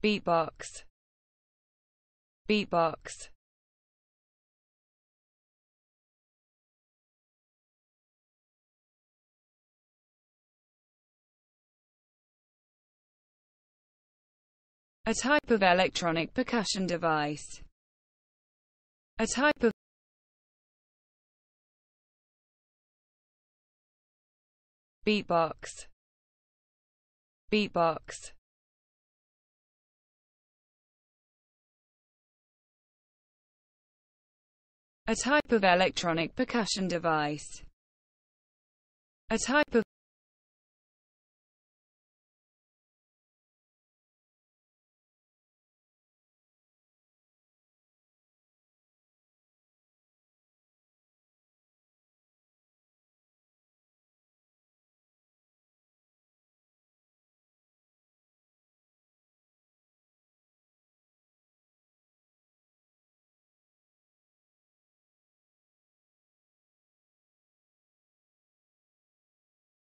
beatbox, beatbox, a type of electronic percussion device, a type of beatbox, beatbox, a type of electronic percussion device, a type of